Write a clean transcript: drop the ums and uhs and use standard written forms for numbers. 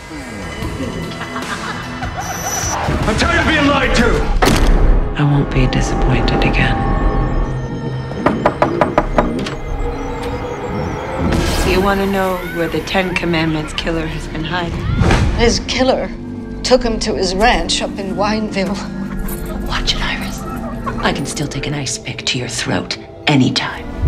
I'm tired of being lied to! I won't be disappointed again. Do you want to know where the Ten Commandments killer has been hiding? His killer took him to his ranch up in Wineville. Watch it, Iris. I can still take an ice pick to your throat anytime.